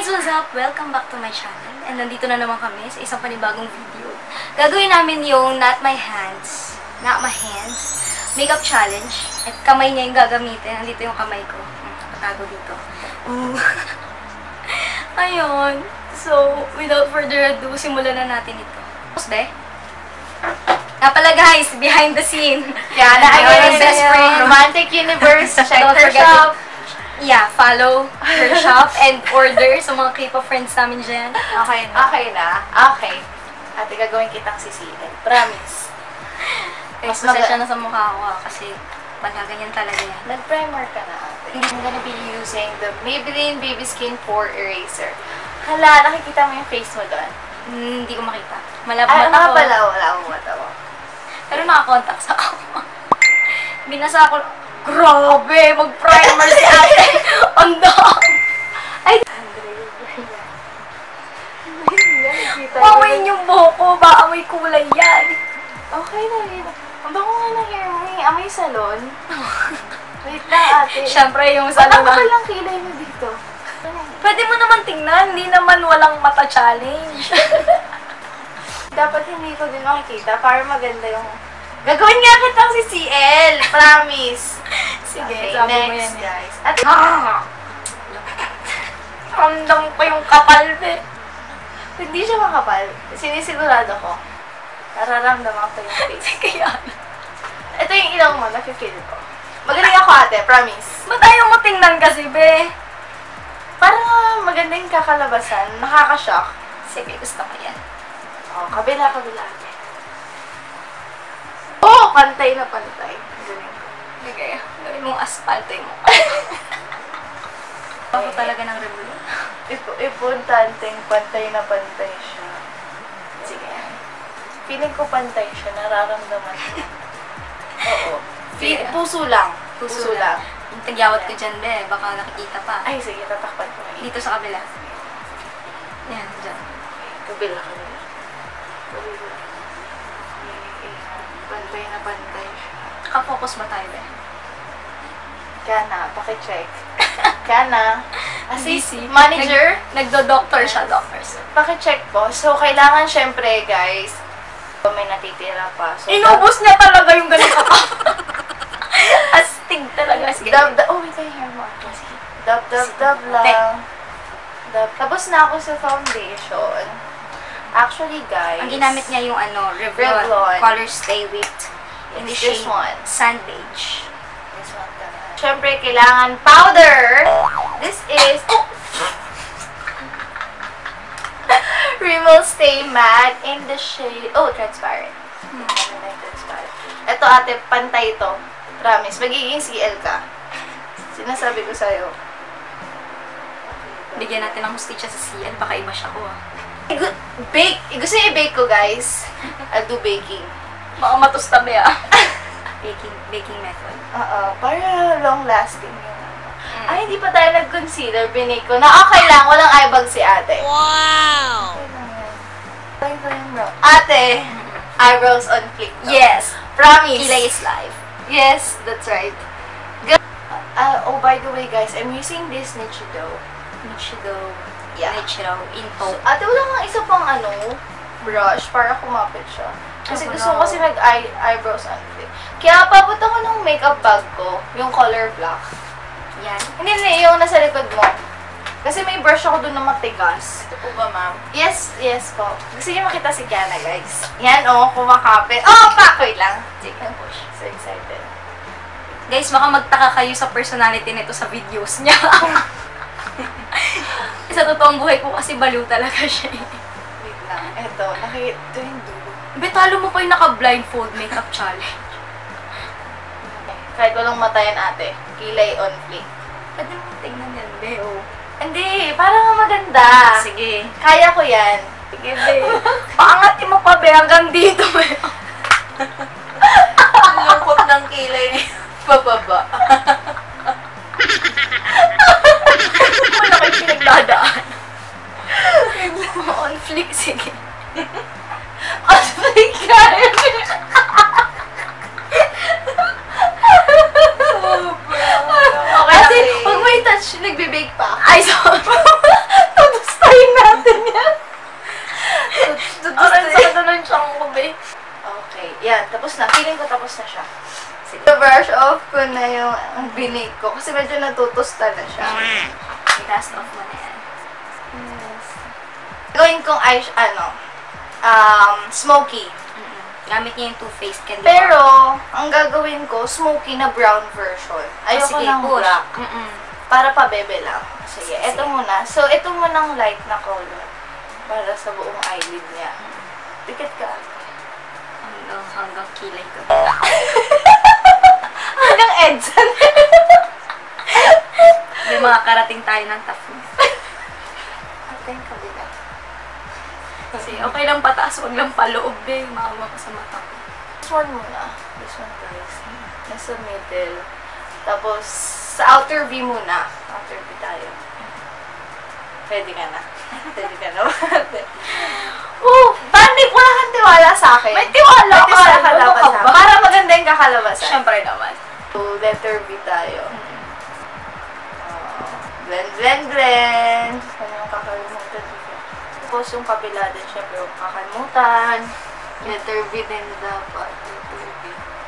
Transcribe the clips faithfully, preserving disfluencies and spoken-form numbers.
guys! What's up? Welcome back to my channel. And nandito na naman kami sa isang panibagong video. Gagawin namin yung not my hands, not my hands, makeup challenge. At kamay niya yung gagamitin. Nandito yung kamay ko. Patago dito. Uh. Ayun. So, without further ado, simulan na natin ito. Tapos, be? Nga pala guys, behind the scene. Yana, again, best friend. Romantic Universe. Check Don't her forget shop. Yeah, follow her shop and order sa mga K-pop friends namin dyan. Okay na. Okay na. Okay. Ate, gagawin kitang sisihin. Promise. Mas pasensya na sa mukha ko ah, kasi pagkaganyan talaga yan. Nag-primer ka na, ate. I'm gonna be using the Maybelline Baby Skin Pore Eraser. Hala, nakikita mo yung face mo doon? Hmm, hindi ko makita. Malabo Ay, mata nga ko. pala, wala akong mata mo. Pero naka-contacts ako. Binasa ako. Grabe! Mag-primer si ate! Ang dam! Ay! Pamayin yung buhok ko. Baka may kulay yan. Okay na rin. Ang bango nga ng hair mo eh. Amoy salon. Wait lang, ate. Siyempre yung sa Ano naman. ba lang kilay mo dito? Pwede mo naman tingnan. Hindi naman walang mata challenge. Dapat hindi ko din makikita para maganda yung... Gagawin nga kitang si C L! Promise! Sige, okay, sabi mo next, yan. guys. At Ah! Ramdam pa yung kapal, be. hindi siya makapal. Sinisigurado ko. Nararamdaman ko yung face. Kaya, Ito yung ilong mo, nafe-feel ko. Magaling ako, ate. Promise. ba't ayaw mo tingnan kasi, be? Parang maganda yung kakalabasan. Nakaka-shock. Sige, gusto ko yan. Oh, kabila, kabila, ate. Oh, pantay na pantay. Galing ko. Sige, gawin mong aspalte yung mukha. Ako talaga ng review. Ipo, ipuntanting pantay na pantay siya. Sige. Feeling ko pantay siya. Nararamdaman ko. Oo. Feel, puso lang. Puso, Puso lang. Yung tagyawat ko dyan, be. Baka nakikita pa. Ay, sige. Tatakpan ko. Dito sa kabila. Yan, dyan. Kabila, kabila. Kabila. Pantay na pantay siya. Naka-focus ba tayo, be? Kana, pakicheck. Kana. Assist, Busy. manager. Nag, nagdo-doctor siya, doctor siya. Pakicheck po. So, kailangan syempre, guys, may natitira pa. So, Inubos niya talaga yung ganun ka. Astig talaga. Sige. Dab, dab, oh, wait, ay, hair mo. Sige. Dab, dab, dab lang. Dab. Tapos na ako sa foundation. Actually, guys. Ang ginamit niya yung ano, Revlon, Revlon. Color Stay With. In the It's this shade one. Sand Beige. This one ka na. Siyempre, kailangan powder. This is Rimmel Stay Matte in the shade, oh, transparent. Hmm. Transparent. Ito, ate, pantay ito. Promise, magiging C L ka. Sinasabi ko sa'yo. Bigyan natin ng hustisya sa C N. Baka iba siya ko ah. I- bake. Gusto niyo i-bake ko, guys? I'll do baking. Baka matustabi ah. baking, baking method. Oo, para long-lasting yun. Mm. Ay, hindi pa tayo nag-concealer. Binake ko na. Okay lang, walang eyebag si ate. Wow! Okay lang yung brow. Ate, eyebrows on flick. No? Yes! Promise. Kilay is life. Yes, that's right. Ga- Uh, oh, by the way, guys, I'm using this Nichido. Nichido. Yeah. Nichido. In taupe. Ate, wala nga isa pang ano, brush para kumapit siya. Kasi Oh, gusto no. ko kasi nag-eyebrows on flick. Kaya pabot ako ng makeup bag ko, yung color black. Yan. Hindi, hindi, yung nasa likod mo. Kasi may brush ako dun na matigas. Ito po ba, ma'am? Yes, yes po. Gusto niyo makita si Kiana, guys. Yan, oh, kumakapit. Oh, pa! Wait lang. Sige, push. So excited. Guys, baka magtaka kayo sa personality nito sa videos niya. Sa totoong buhay ko kasi baliw talaga siya eh. Wait lang. Eto, nakita yung dulo. Betalo mo pa yung naka-blindfold makeup challenge. Kahit walang mata yan, ate. Kilay on flick. Pwede mo tingnan yan, be, oh. Hindi, para nga maganda. Sige. Kaya ko yan. Sige, be. Paangatin mo pa, be, hanggang dito, be. Lungkot ng kilay niya. Pababa. Malaki pinagdadaan. On flick, sige. On flick ka! Okay, Kasi, pag may touch, nagbe-bake pa. Ay, sorry. Ayan, tapos na. Feeling ko tapos na siya. Sige. Brush off ko na yung binig ko kasi medyo natutusta na siya. I-dust off mo na yan. Yes. Gawin kong eyes, ano, um, smoky. Mm-mm. Gamit niya yung Too Faced Candy Pero, ang gagawin ko, smoky na brown version. Ayoko sige, ng push. black. Mm-mm. Para pa bebe lang. Sige, Sige. eto muna. So, ito munang light na color. Para sa buong eyelid niya. Dikit ka. Hanggang, hanggang kilay ko. Hanggang edsan. May mga karating tayo ng toughness. Ate yung kabila. Kasi okay lang pataas, huwag lang paloob eh. Maawa ko sa mata ko. This one muna. This one, guys. Nasa middle. Tapos, sa outer V muna. Outer V tayo. Pwede ka na. Pwede ka na. Oh, Bandi, wala kang tiwala sa akin. May tiwala May ka. tiwala ka Ano dapat ka sa ba? Para maganda yung kakalabasan. Siyempre naman. So, letter B tayo. Uh, blend, blend, blend. Ano yung kakalimutan dito? Tapos yung kabila din, syempre yung kakalimutan. Letter B din dapat. Letter B.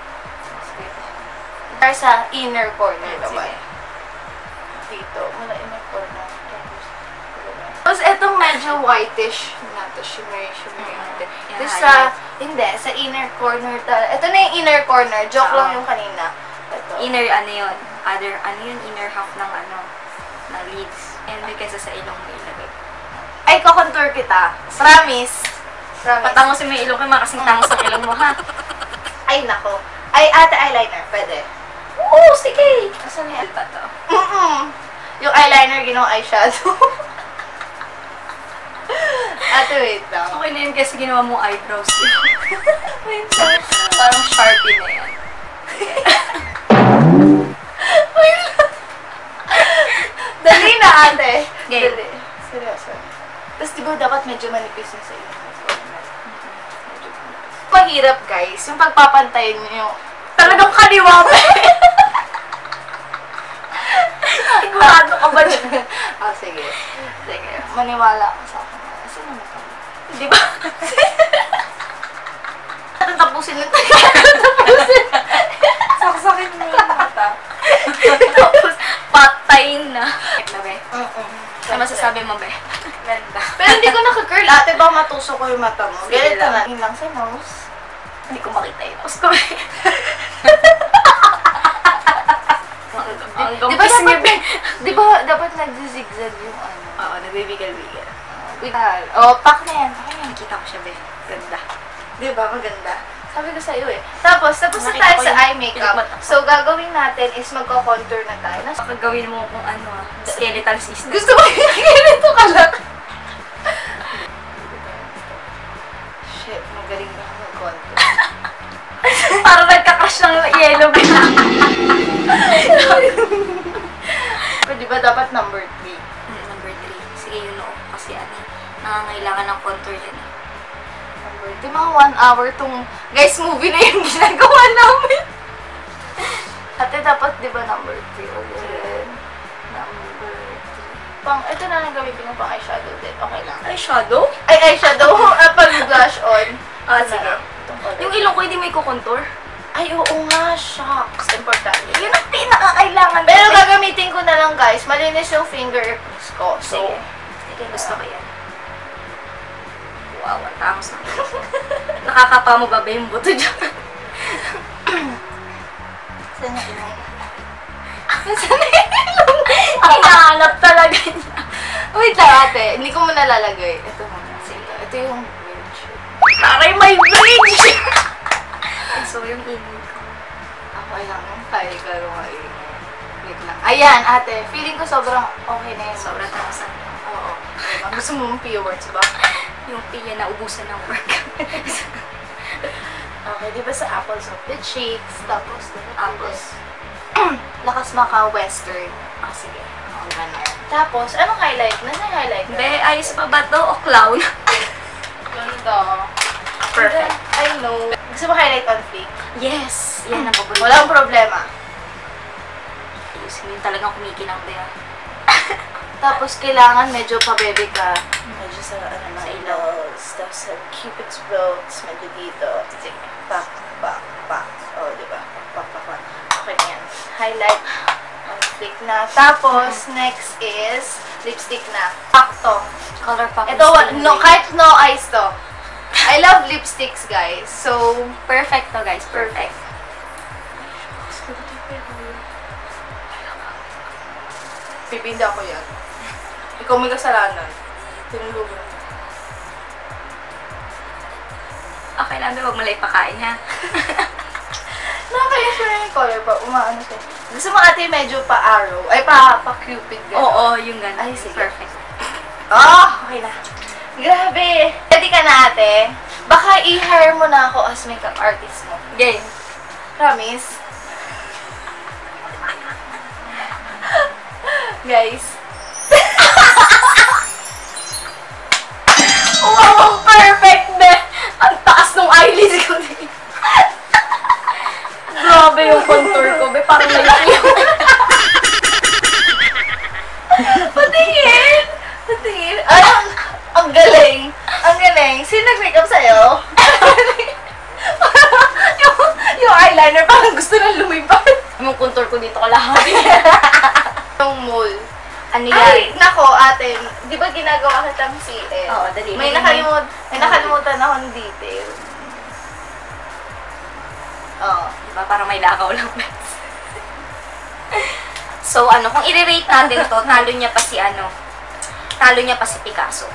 Tayo sa inner corner naman. Dito. Mula inner corner. Tapos itong medyo whitish na to, shimmery, shimmery. Yeah, Tapos sa, hindi, sa inner corner ta. Ito na yung inner corner. Joke Oo. lang yung kanina. Ito. Inner ano yun? Other, ano yun? Inner half ng ano? Na lids. And may kaysa sa ilong mo ilagay. Ay, kukontour kita. Promise. Promise. Patangosin mo yung ilong ko, makasing tangos ang ilong mo, ha? Ay, nako. Ay, ate eyeliner. Pwede. Oo, sige! Asan yan? Ba to? Mm-mm. Yung eyeliner, ginawang eyeshadow. Ate, wait lang. Okay na yun kasi ginawa mong eyebrows. Wait lang. Parang Sharpie na yan. Wait lang. Dali na, ate. Game. Dali. Seryoso. Tapos, di ba dapat medyo manipis yung sa inyo? Mahirap, guys. Yung pagpapantayin nyo yung talagang kaliwa pa eh. Sigurado ka ba dyan? Ah, sige. Sige. Maniwala ka sa akin. Sino na ka? Di ba? Tatapusin na tayo. Tatapusin. Saksakin mo yung mata. Tapos, patayin na. Na, be? Mm-mm. Ano masasabi mo, be? Ganda. Pero hindi ko naka-curl. Ate, ba matusok ko yung mata mo? Sige Ganito lang. na. Yun lang sa nose. Hindi ko makita yun. Tapos ko, eh. Ang Di ba gampis niya, be? dapat, di ba dapat nag-zigzag yung ano? Oo, nagbibigal-bigal. Bigal. Oh, pak na yan. Pak na yan. Nakita ko siya, be. Ganda. Di ba? Maganda. Sabi ko sa'yo eh. Tapos, tapos na Nakita tayo ko sa yung eye makeup. pinagmata ko. So, gagawin natin is magko-contour na tayo. Nas- Baka gawin mo kung ano, ah, skeletal system. Gusto mo yung ganito ka lang? Shit, magaling na ako mag-contour. Parang nagka-crush ng yellow, be. Pero di ba dapat number three? Hmm, number three. Sige, yun oo. Kasi ano, nangangailangan ng contour yan. eh. Number three. Mga one hour tong... Guys, movie na yung ginagawa namin. Ate, dapat di ba number three ulit? Number three. Pang, ito na lang gamitin mo pang eyeshadow din. Okay lang. Ay, shadow? Ay, eyeshadow. Ah, pag blush on. Ah, Ito sige. na. Itong color. Yung ilong ko hindi may kukontour. Ay, oo nga. Shucks. Importante. Yun ang pinakakailangan. Pero gagamitin ko na lang, guys. Malinis yung fingerprints ko. So, Sige. Sige, gusto ko yan. Wow, ang tangos na. Nakakapa mo ba ba yung buto dyan? saan yung ilong? Saan yung ilong? Hinahanap talaga niya. Wait lang, ate. Hindi ko muna lalagay. Ito muna. Sige. Ito yung bridge. Taray, may bridge! Ay, so yung ingay ko. Okay lang. Kaya ka rin. Wait lang. Ayan, ate. Feeling ko sobrang okay na yun. Sobrang tangos na. Oo. Diba? Gusto mo mong P words ba? Yung piya na ubusan ng work. Okay, di ba sa apples of the cheeks, tapos Apples. lakas maka western. Ah, sige. Oh, ganun. Tapos, anong highlight? Nasaan yung highlight? Be, ayos pa ba to? O clown? Ganda. Perfect. I know. Gusto mo highlight on fleek? Yes! Yan ang paborito. Walang problema. Ayusin mo yung talagang kumikinang be. ah. Tapos, kailangan medyo pabebe ka. Medyo sa, ano, Sa sa ilaw. ilaws. Tapos, sa cupid's bow. Tapos, medyo dito. Sige. Back, back. highlight. On flick na. Tapos, next is lipstick na. Pakto. Color pop. Ito, no, kahit no eyes to. I love lipsticks, guys. So, Perfect to, guys. Perfect. pipinda ko yan. Ikaw may kasalanan. Tinulugan. Okay lang, huwag mo lang ipakain, ha? Nakakaya siya yung color pa. Umaano siya. Gusto mo ate medyo pa-arrow. Ay, pa- pa-cupid. gano'n. Oo, yung ganun. Ay, sige. Perfect. Ah, okay na. Grabe. Ready ka na ate? Baka i-hire mo na ako as makeup artist mo. Game. Promise? Guys. Wow, perfect, be! Ang taas ng eyelids ko din. Grabe yung contour ko, be. Parang malaki yung... Patingin! Patingin! Ay, ang, ang galing! Ang galing! Sino nag-makeup sa'yo? yung, yung eyeliner parang gusto nang lumipad. Yung contour ko dito kalahati. Yung mall. Ano Ay, yan? nako, ate. Di ba ginagawa kitang C L? Oo, dali. May, nakalimut, may nakalimutan akong detail. Oo. Diba? Parang may lakaw lang. So, ano, kung i-rate natin to, talo niya pa si ano, talo niya pa si Picasso.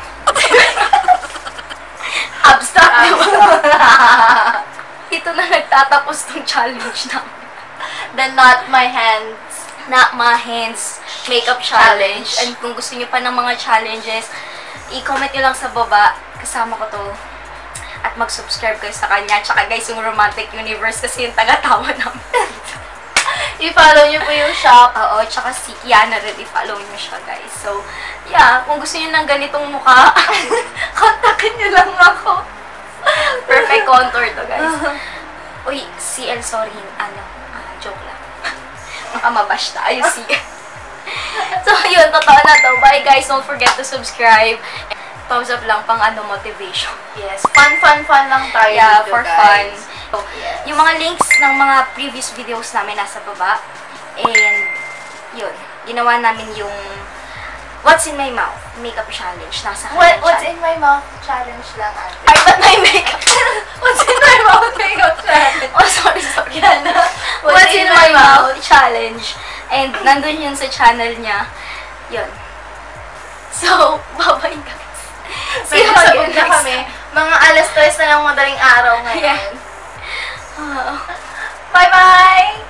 Abstract, diba? Ito na nagtatapos tong challenge namin. The Not My Hands. Not My Hands Makeup Challenge. And kung gusto niyo pa ng mga challenges, i-comment nyo lang sa baba. Kasama ko to. At mag-subscribe kayo sa kanya. Tsaka guys, yung Romantic Universe kasi yung taga-tawa namin. I-follow nyo po yung shop. Oo, tsaka si Kiana rin, i-follow nyo siya, guys. So, yeah, kung gusto nyo ng ganitong mukha, kontakin nyo lang ako. Perfect contour to, guys. Uy, C L, sorry, ano, ah, joke lang. Baka mabash tayo, C L. So, yun, totoo na to. Bye, guys. Don't forget to subscribe. Thumbs up lang pang ano, motivation. Yes, fun, fun, fun lang tayo Yeah, dito, for guys. fun. So, Yes. yung mga links ng mga previous videos namin nasa baba. And, yun. Ginawa namin yung What's in My Mouth Makeup Challenge. Nasa What, kanya what's siya. in my mouth? Challenge lang, ate. Ay, ba't may makeup? What's in my mouth? Makeup challenge. Oh, sorry, sorry. Yan na. What's, in, My Mouth Challenge. And, nandun yun sa channel niya. Yun. So, bye-bye, guys. See you Sabog again na next kami. Mga alas tres na lang madaling araw ngayon. Yeah. Oh. Bye-bye!